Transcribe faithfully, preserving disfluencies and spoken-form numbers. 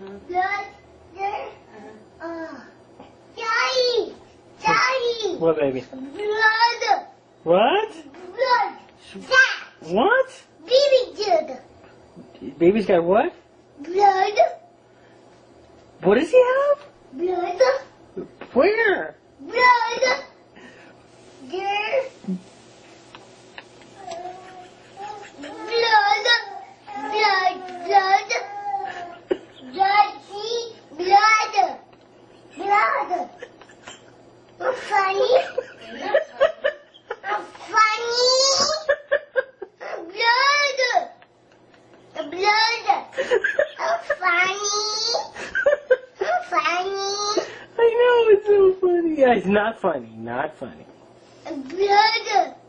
Blood. Uh, Daddy. Daddy. What, baby? Blood. What? Blood. That. What? Baby did. Baby's got what? Blood. What does he have? Blood. Where? Blood. There. Blood. Blood. Blood. Daddy. Blood. Blood. I'm funny. I'm funny. Blood. Blood. I'm funny. I'm funny. I know, it's so funny. Yeah, it's not funny. Not funny. Blood.